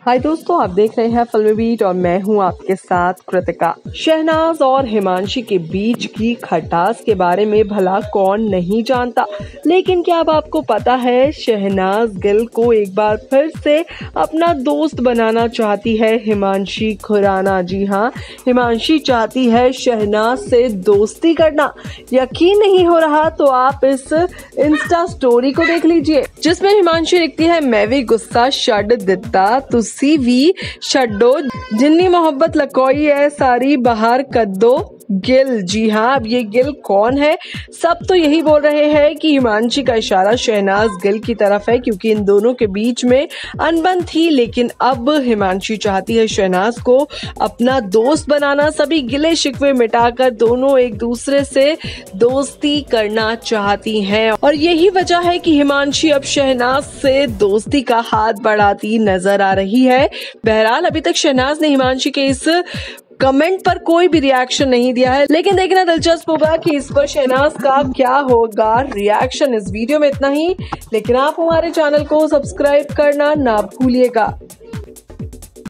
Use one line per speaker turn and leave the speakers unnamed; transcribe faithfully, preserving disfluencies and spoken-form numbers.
हाय दोस्तों, आप देख रहे हैं फिल्मी बीट और मैं हूं आपके साथ कृतिका। शहनाज और हिमांशी के बीच की खटास के बारे में भला कौन नहीं जानता, लेकिन क्या अब आपको पता है शहनाज गिल को एक बार फिर से अपना दोस्त बनाना चाहती है हिमांशी खुराना। जी हाँ, हिमांशी चाहती है शहनाज से दोस्ती करना। यकीन नहीं हो रहा तो आप इस इंस्टा स्टोरी को देख लीजिए, जिसमें हिमांशी लिखती है, मैं भी गुस्सा छड्ड दिता तुसी भी छड्डो, जिन्नी मोहब्बत लकोई है सारी बाहर कद्दो गिल। जी हाँ, अब ये गिल कौन है? सब तो यही बोल रहे हैं कि हिमांशी का इशारा शहनाज गिल की तरफ है, क्योंकि इन दोनों के बीच में अनबन थी। लेकिन अब हिमांशी चाहती है शहनाज को अपना दोस्त बनाना, सभी गिले शिकवे मिटाकर दोनों एक दूसरे से दोस्ती करना चाहती हैं। और यही वजह है कि हिमांशी अब शहनाज से दोस्ती का हाथ बढ़ाती नजर आ रही है। बहरहाल अभी तक शहनाज ने हिमांशी के इस कमेंट पर कोई भी रिएक्शन नहीं दिया है, लेकिन देखना दिलचस्प होगा कि इस पर शहनाज का क्या होगा रिएक्शन। इस वीडियो में इतना ही, लेकिन आप हमारे चैनल को सब्सक्राइब करना ना भूलिएगा।